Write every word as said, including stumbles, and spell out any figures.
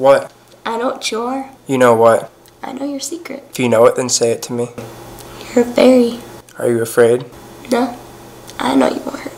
What? I know what you are. You know what? I know your secret. If you know it, then say it to me. You're a fairy. Are you afraid? No, I know you won't hurt